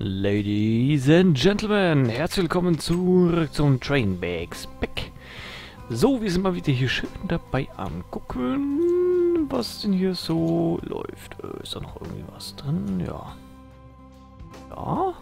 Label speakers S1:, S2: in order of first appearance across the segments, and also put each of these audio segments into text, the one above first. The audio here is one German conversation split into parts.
S1: Ladies and Gentlemen, herzlich willkommen zurück zum Trainbags Back. So, wir sind mal wieder hier schön dabei am gucken, was denn hier so läuft. Ist da noch irgendwie was drin? Ja. Ja?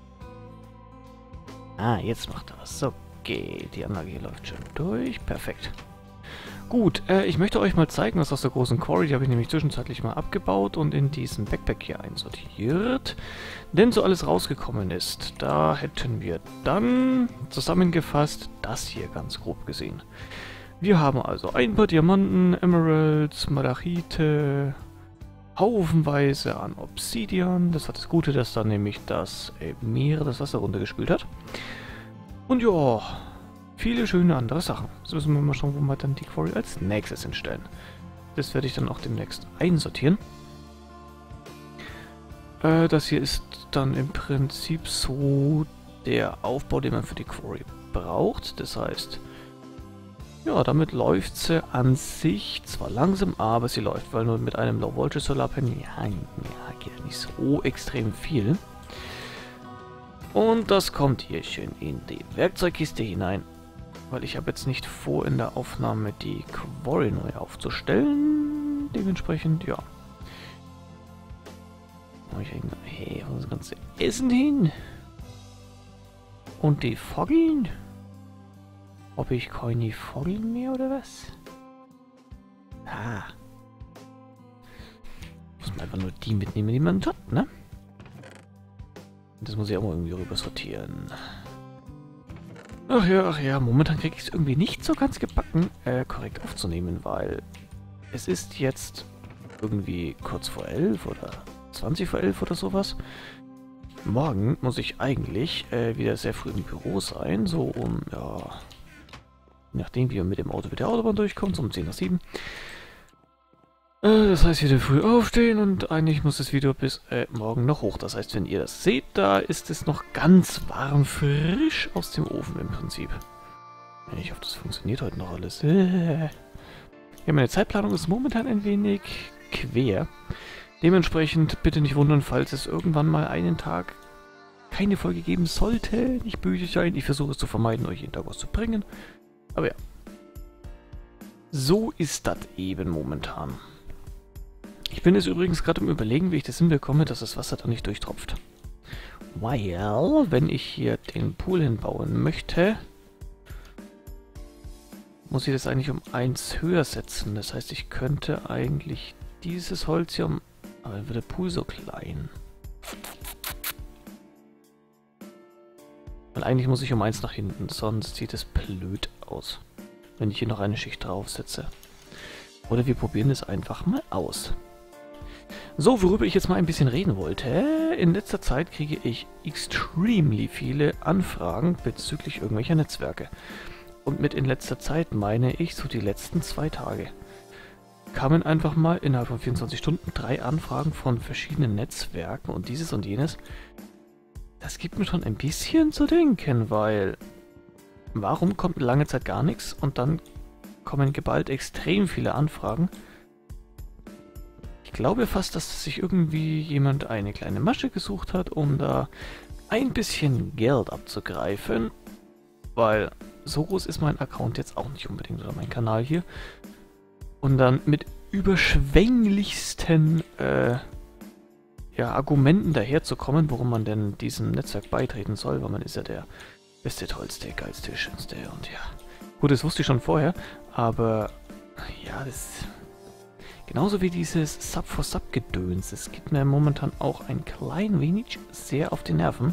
S1: Ah, jetzt macht er was. Okay, die Anlage hier läuft schön durch. Perfekt. Gut, ich möchte euch mal zeigen, was aus der großen Quarry, die habe ich nämlich zwischenzeitlich mal abgebaut und in diesen Backpack hier einsortiert. Denn so alles rausgekommen ist, da hätten wir dann zusammengefasst das hier ganz grob gesehen. Wir haben also ein paar Diamanten, Emeralds, Malachite, haufenweise an Obsidian. Das hat das Gute, dass da nämlich das Meer das Wasser runtergespült hat. Und ja, viele schöne andere Sachen. Jetzt müssen wir mal schauen, wo wir dann die Quarry als nächstes hinstellen. Das werde ich dann auch demnächst einsortieren. Das hier ist dann im Prinzip so der Aufbau, den man für die Quarry braucht. Das heißt, ja, damit läuft sie an sich zwar langsam, aber sie läuft, weil nur mit einem Low Voltage Solarpanel, ja, geht nicht so extrem viel. Und das kommt hier schön in die Werkzeugkiste hinein. Weil ich habe jetzt nicht vor, in der Aufnahme die Quarry neu aufzustellen. Dementsprechend, ja. Hey, wo ist das ganze Essen hin? Und die Fackeln? Habe ich keine Fackeln mehr oder was? Ah. Muss man einfach nur die mitnehmen, die man hat, ne? Das muss ich auch mal irgendwie rüber sortieren. Ach ja, momentan kriege ich es irgendwie nicht so ganz gebacken, korrekt aufzunehmen, weil es ist jetzt irgendwie kurz vor 11 oder 20 vor 11 oder sowas. Morgen muss ich eigentlich wieder sehr früh im Büro sein, so um, ja, je nachdem wie wir mit dem Auto mit der Autobahn durchkommen, so um 10 nach 7. Das heißt, wieder früh aufstehen und eigentlich muss das Video bis morgen noch hoch. Das heißt, wenn ihr das seht, da ist es noch ganz warm, frisch aus dem Ofen im Prinzip. Ich hoffe, das funktioniert heute noch alles. Ja, meine Zeitplanung ist momentan ein wenig quer. Dementsprechend bitte nicht wundern, falls es irgendwann mal einen Tag keine Folge geben sollte. Nicht böse sein. Ich versuche es zu vermeiden, euch jeden Tag was zu bringen. Aber ja. So ist das eben momentan. Ich bin jetzt übrigens gerade im Überlegen, wie ich das hinbekomme, dass das Wasser da nicht durchtropft. Weil, wenn ich hier den Pool hinbauen möchte, muss ich das eigentlich um 1 höher setzen. Das heißt, ich könnte eigentlich dieses Holz hier um... Aber dann wird der Pool so klein. Weil eigentlich muss ich um 1 nach hinten, sonst sieht es blöd aus, wenn ich hier noch eine Schicht draufsetze. Oder wir probieren es einfach mal aus. So, worüber ich jetzt mal ein bisschen reden wollte. In letzter Zeit kriege ich extremely viele Anfragen bezüglich irgendwelcher Netzwerke. Und mit in letzter Zeit meine ich so die letzten 2 Tage. Kamen einfach mal innerhalb von 24 Stunden 3 Anfragen von verschiedenen Netzwerken und dieses und jenes. Das gibt mir schon ein bisschen zu denken, weil warum kommt lange Zeit gar nichts und dann kommen geballt extrem viele Anfragen? Ich glaube fast, dass sich irgendwie jemand eine kleine Masche gesucht hat, um da ein bisschen Geld abzugreifen, weil so groß ist mein Account jetzt auch nicht unbedingt, oder mein Kanal hier. Und dann mit überschwänglichsten ja, Argumenten daherzukommen, warum man denn diesem Netzwerk beitreten soll, weil man ist ja der beste, tollste, geilste, schönste und ja. Gut, das wusste ich schon vorher, aber ja, das... Genauso wie dieses Sub-for-Sub-Gedöns. Es geht mir momentan auch ein klein wenig sehr auf die Nerven.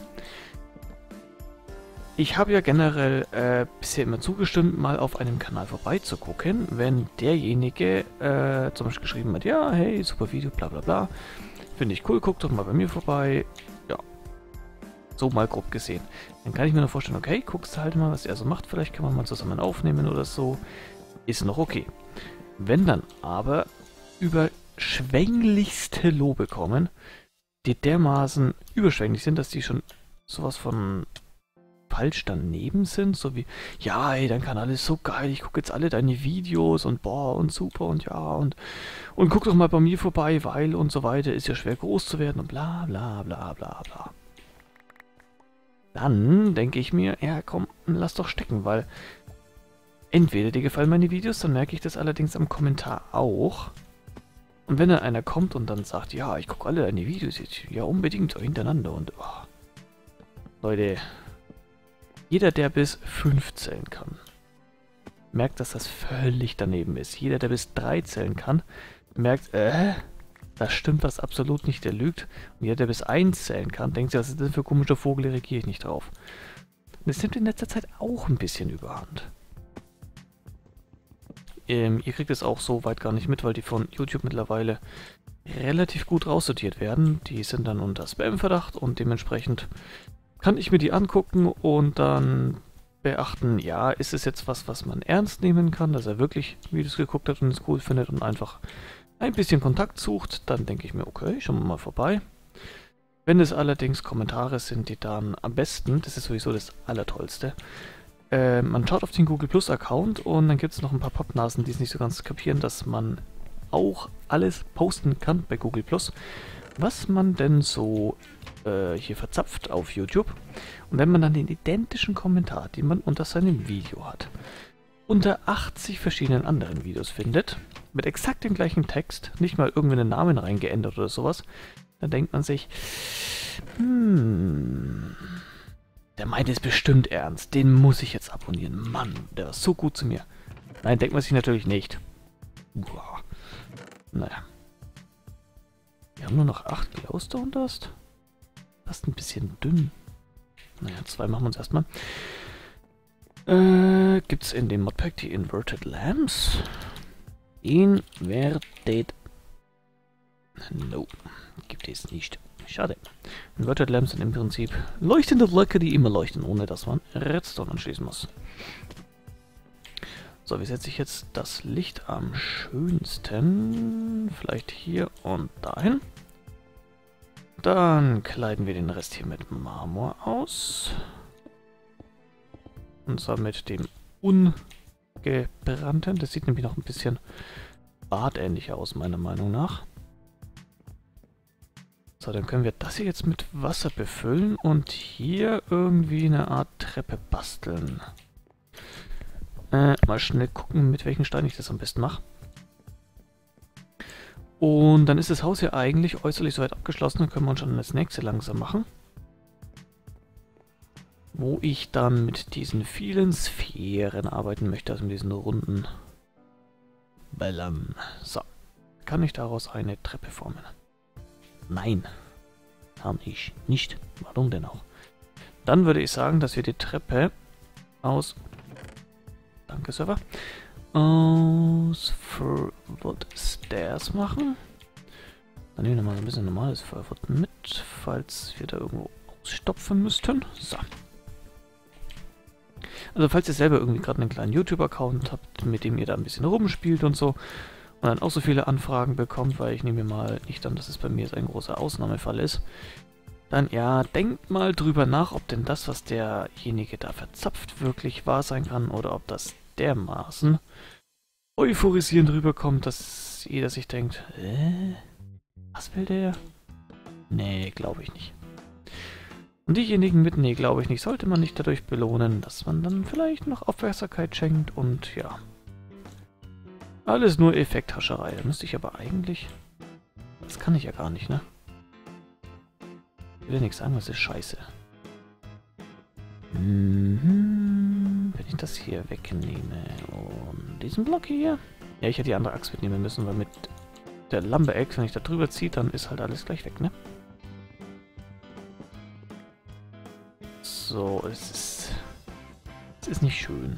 S1: Ich habe ja generell bisher immer zugestimmt, mal auf einem Kanal vorbeizugucken, wenn derjenige zum Beispiel geschrieben hat, ja, hey, super Video, bla bla bla. Finde ich cool, guck doch mal bei mir vorbei. Ja, so mal grob gesehen. Dann kann ich mir noch vorstellen, okay, guckst halt mal, was er so macht. Vielleicht kann man mal zusammen aufnehmen oder so. Ist noch okay. Wenn dann aber überschwänglichste Lobe kommen, die dermaßen überschwänglich sind, dass die schon sowas von falsch daneben sind, so wie, ja, ey, dein Kanal ist so geil, ich gucke jetzt alle deine Videos und boah und super und ja und guck doch mal bei mir vorbei, weil und so weiter, ist ja schwer groß zu werden und bla bla bla bla bla. dann denke ich mir, ja komm, lass doch stecken, weil entweder dir gefallen meine Videos, dann merke ich das allerdings am Kommentar auch. Und wenn dann einer kommt und dann sagt, ja, ich gucke alle deine Videos jetzt, ja unbedingt hintereinander und Leute, jeder, der bis 5 zählen kann, merkt, dass das völlig daneben ist. Jeder, der bis 3 zählen kann, merkt, da stimmt was absolut nicht, der lügt. Und jeder, der bis 1 zählen kann, denkt sich, was ist das für ein komischer Vogel, reagiere ich nicht drauf. Und das nimmt in letzter Zeit auch ein bisschen überhand. Ihr kriegt es auch so weit gar nicht mit, weil die von YouTube mittlerweile relativ gut raussortiert werden. Die sind dann unter Spam-Verdacht und dementsprechend kann ich mir die angucken und dann beachten, ja, ist es jetzt was man ernst nehmen kann, dass er wirklich Videos geguckt hat und es cool findet und einfach ein bisschen Kontakt sucht, dann denke ich mir, okay, schauen wir mal vorbei. Wenn es allerdings Kommentare sind, die dann am besten, das ist sowieso das Allertollste, man schaut auf den Google Plus Account und dann gibt es noch ein paar Pappnasen, die es nicht so ganz kapieren, dass man auch alles posten kann bei Google Plus, was man denn so hier verzapft auf YouTube. Und wenn man dann den identischen Kommentar, den man unter seinem Video hat, unter 80 verschiedenen anderen Videos findet, mit exakt dem gleichen Text, nicht mal irgendwie einen Namen reingeändert oder sowas, dann denkt man sich, der meint es bestimmt ernst, den muss ich jetzt abonnieren. Mann, der war so gut zu mir. Nein, denkt man sich natürlich nicht. Uah. Naja. Wir haben nur noch 8 Glowstone Dust. Das ist ein bisschen dünn. Naja, 2 machen wir uns erstmal. Gibt es in dem Modpack die Inverted Lamps? Inverted. No, gibt es nicht. Schade. Inverted Lamps sind im Prinzip leuchtende Blöcke, die immer leuchten, ohne dass man Redstone anschließen muss. So, wie setze ich jetzt das Licht am schönsten? Vielleicht hier und dahin. Dann kleiden wir den Rest hier mit Marmor aus. Und zwar mit dem ungebrannten. Das sieht nämlich noch ein bisschen badähnlicher aus, meiner Meinung nach. So, dann können wir das hier jetzt mit Wasser befüllen und hier irgendwie eine Art Treppe basteln. Mal schnell gucken, mit welchen Steinen ich das am besten mache. Und dann ist das Haus hier eigentlich äußerlich soweit abgeschlossen. Dann können wir uns schon das nächste langsam machen. Wo ich dann mit diesen vielen Sphären arbeiten möchte, also mit diesen runden Bällen. So, kann ich daraus eine Treppe formen? Nein, kann ich nicht. Warum denn auch? Dann würde ich sagen, dass wir die Treppe aus... Danke, Server. Aus Furwood Stairs machen. Dann nehmen wir mal so ein bisschen normales Furwood mit, falls wir da irgendwo ausstopfen müssten. So. Also falls ihr selber irgendwie gerade einen kleinen YouTube-Account habt, mit dem ihr da ein bisschen rumspielt und so, und dann auch so viele Anfragen bekommt, weil ich nehme mir mal nicht an, dass es bei mir jetzt ein großer Ausnahmefall ist, dann ja, denkt mal drüber nach, ob denn das, was derjenige da verzapft, wirklich wahr sein kann oder ob das dermaßen euphorisierend rüberkommt, dass jeder sich denkt, was will der? Nee, glaube ich nicht. Und diejenigen mit, nee, glaube ich nicht, sollte man nicht dadurch belohnen, dass man dann vielleicht noch Aufmerksamkeit schenkt und ja. Alles nur Effekthascherei. Da müsste ich aber eigentlich... Das kann ich ja gar nicht, ne? Ich will ja nichts sagen, das ist scheiße. Wenn ich das hier wegnehme und diesen Block hier... Ja, ich hätte die andere Axt mitnehmen müssen, weil mit der Lumber-Axe, wenn ich da drüber ziehe, dann ist halt alles gleich weg, ne? So, es ist nicht schön.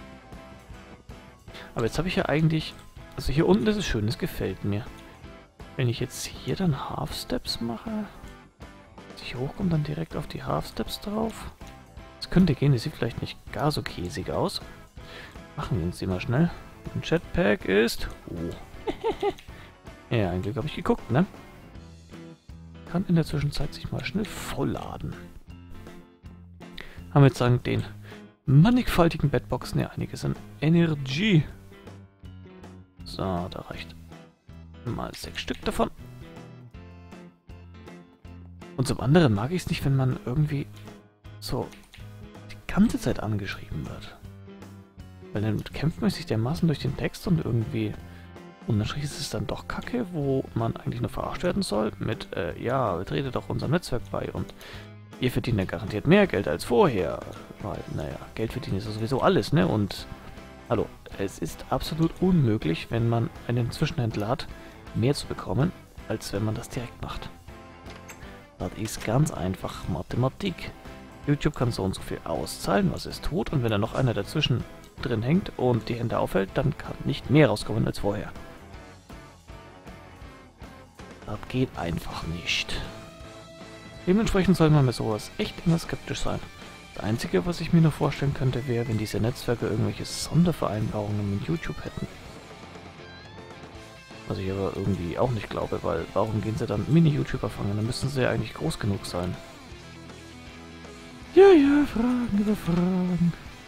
S1: Aber jetzt habe ich ja eigentlich... Also hier unten ist es schön, das gefällt mir. Wenn ich jetzt hier dann Half Steps mache... Dass ich hochkomme, dann direkt auf die Half Steps drauf. Das könnte gehen, das sieht vielleicht nicht gar so käsig aus. Machen wir uns die mal schnell. Ein Jetpack ist... Oh. Ja, ein Glück habe ich geguckt, ne? Kann in der Zwischenzeit sich mal schnell vollladen. Haben wir jetzt sagen den mannigfaltigen Bedboxen ja einiges an Energie. So, da reicht mal 6 Stück davon. Und zum anderen mag ich es nicht, wenn man irgendwie so die ganze Zeit angeschrieben wird. Weil dann kämpft man sich dermaßen durch den Text und irgendwie unterm Strich ist es dann doch Kacke, wo man eigentlich nur verarscht werden soll mit, ja, tretet doch unserem Netzwerk bei und ihr verdient ja garantiert mehr Geld als vorher. Weil, naja, Geld verdienen ist ja sowieso alles, ne? Und, hallo, es ist absolut unmöglich, wenn man einen Zwischenhändler hat, mehr zu bekommen, als wenn man das direkt macht. Das ist ganz einfach Mathematik. YouTube kann so und so viel auszahlen, was es tut, und wenn da noch einer dazwischen drin hängt und die Hände aufhält, dann kann nicht mehr rauskommen als vorher. Das geht einfach nicht. Dementsprechend soll man mit sowas echt immer skeptisch sein. Das Einzige, was ich mir noch vorstellen könnte, wäre, wenn diese Netzwerke irgendwelche Sondervereinbarungen mit YouTube hätten. Was ich aber irgendwie auch nicht glaube, weil warum gehen sie dann Mini-YouTuber fangen? Dann müssten sie ja eigentlich groß genug sein. Ja, Fragen über Fragen.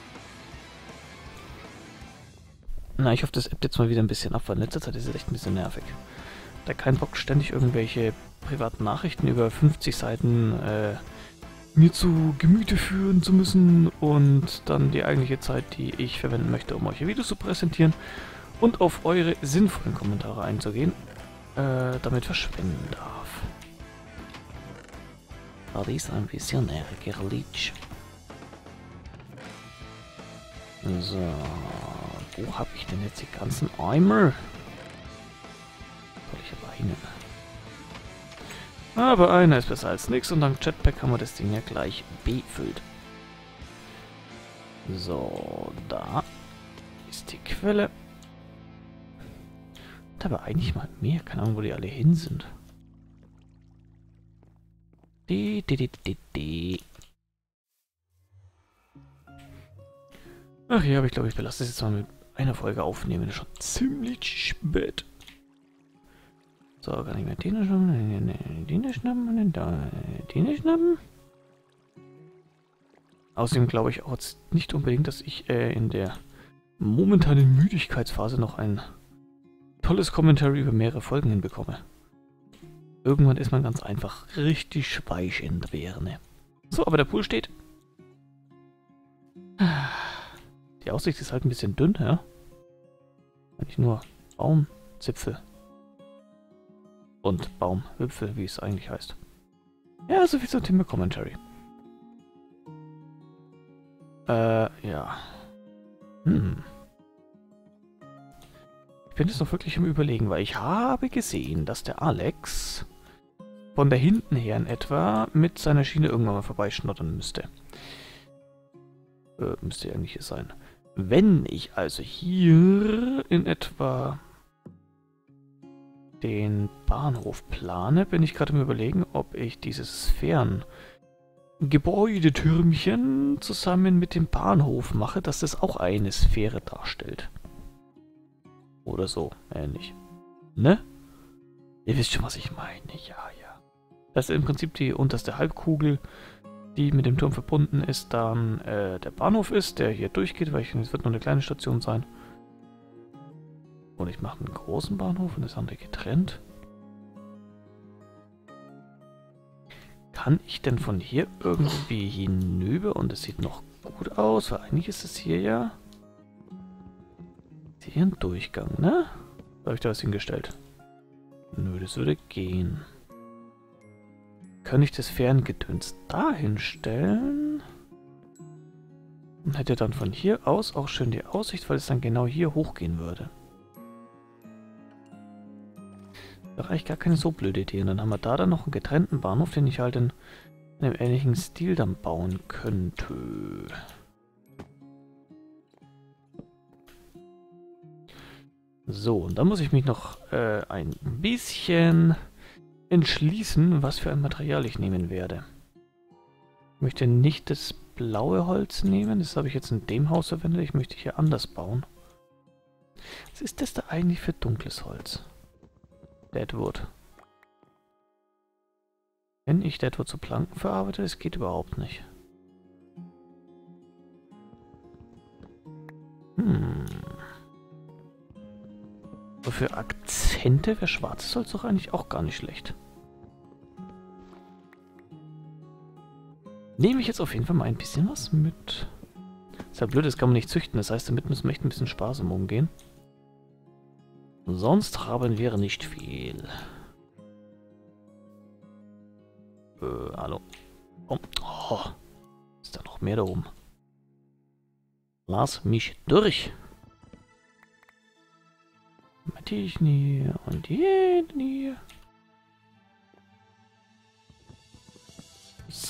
S1: Na, ich hoffe, das ebbt jetzt mal wieder ein bisschen ab, weil in letzter Zeit ist es echt ein bisschen nervig. Da kein Bock, ständig irgendwelche privaten Nachrichten über 50 Seiten mir zu Gemüte führen zu müssen und dann die eigentliche Zeit, die ich verwenden möchte, um euch Videos zu präsentieren und auf eure sinnvollen Kommentare einzugehen, damit verschwenden darf. Das ist ein bisschen ärgerlich. So, wo habe ich denn jetzt die ganzen Eimer? Soll ich aber hängen. Aber einer ist besser als nichts und dank Jetpack haben wir das Ding ja gleich befüllt. So, da ist die Quelle. Und aber eigentlich mal mehr, keine Ahnung, wo die alle hin sind. Ach ja, aber ich glaube, ich belasse das jetzt mal mit einer Folge aufnehmen. Das ist schon ziemlich spät. So, kann ich mir den schnappen, den schnappen, den schnappen. Außerdem glaube ich auch jetzt nicht unbedingt, dass ich in der momentanen Müdigkeitsphase noch ein tolles Commentary über mehrere Folgen hinbekomme. Irgendwann ist man ganz einfach richtig weich in der Birne. So, aber der Pool steht. Die Aussicht ist halt ein bisschen dünn, ja? Eigentlich nur Baumzipfel. Und Baumwipfel, wie es eigentlich heißt. Ja, soviel zum Thema Commentary. Ja. Ich bin jetzt noch wirklich im Überlegen, weil ich habe gesehen, dass der Alex von da hinten her in etwa mit seiner Schiene irgendwann mal vorbeischnottern müsste. Müsste eigentlich hier sein. Wenn ich also hier in etwa den Bahnhof plane, bin ich gerade im Überlegen, ob ich dieses Sphären-Gebäudetürmchen zusammen mit dem Bahnhof mache, dass das auch eine Sphäre darstellt. Oder so, ähnlich. Ne? Ihr wisst schon, was ich meine. Ja, ja. Das ist im Prinzip die unterste Halbkugel, die mit dem Turm verbunden ist, dann der Bahnhof ist, der hier durchgeht, weil es wird nur eine kleine Station sein. Und ich mache einen großen Bahnhof und das andere getrennt. Kann ich denn von hier irgendwie hinüber und es sieht noch gut aus, weil eigentlich ist es hier ja hier ein Durchgang, ne? Da habe ich da was hingestellt. Nö, das würde gehen. Kann ich das Ferngedöns da hinstellen? Und hätte dann von hier aus auch schön die Aussicht, weil es dann genau hier hochgehen würde. Wäre eigentlich gar keine so blöde Idee. Und dann haben wir da dann noch einen getrennten Bahnhof, den ich halt in einem ähnlichen Stil dann bauen könnte. So, und dann muss ich mich noch ein bisschen entschließen, was für ein Material ich nehmen werde. Ich möchte nicht das blaue Holz nehmen, das habe ich jetzt in dem Haus verwendet. Ich möchte hier anders bauen. Was ist das da eigentlich für dunkles Holz? Deadwood. Wenn ich Deadwood zu Planken verarbeite, das geht überhaupt nicht. Aber für Akzente wäre schwarzes Holz doch eigentlich auch gar nicht schlecht. nehme ich jetzt auf jeden Fall mal ein bisschen was mit. Ist ja blöd, das kann man nicht züchten. Das heißt, damit müssen wir echt ein bisschen sparsam umgehen. Sonst haben wir nicht viel. Hallo. Oh, ist da noch mehr da oben? Lass mich durch. Die nie und die nie. So.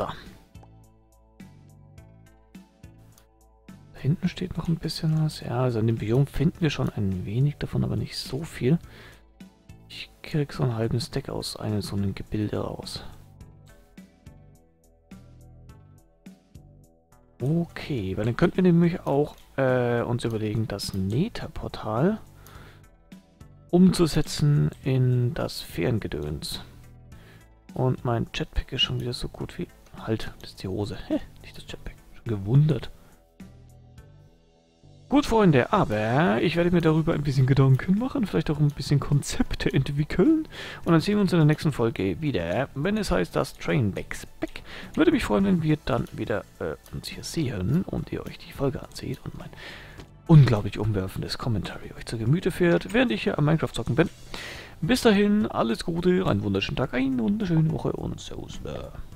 S1: Da hinten steht noch ein bisschen was. Ja, also in dem Biom finden wir schon ein wenig davon, aber nicht so viel. Ich krieg so einen halben Stack aus einem so einem Gebilde raus. Okay, weil dann könnten wir nämlich auch uns überlegen, das Nether-Portal umzusetzen in das Feriengedöns. Und mein Jetpack ist schon wieder so gut wie... Halt, das ist die Hose. Hä, nicht das Jetpack. Schon gewundert. Gut, Freunde, aber ich werde mir darüber ein bisschen Gedanken machen, vielleicht auch ein bisschen Konzepte entwickeln. Und dann sehen wir uns in der nächsten Folge wieder, wenn es heißt, das Trainbacks Back. Würde mich freuen, wenn wir dann wieder uns hier sehen und ihr euch die Folge anseht und mein unglaublich umwerfendes Commentary euch zu Gemüte führt, während ich hier am Minecraft zocken bin. Bis dahin, alles Gute, einen wunderschönen Tag, eine wunderschöne Woche und so.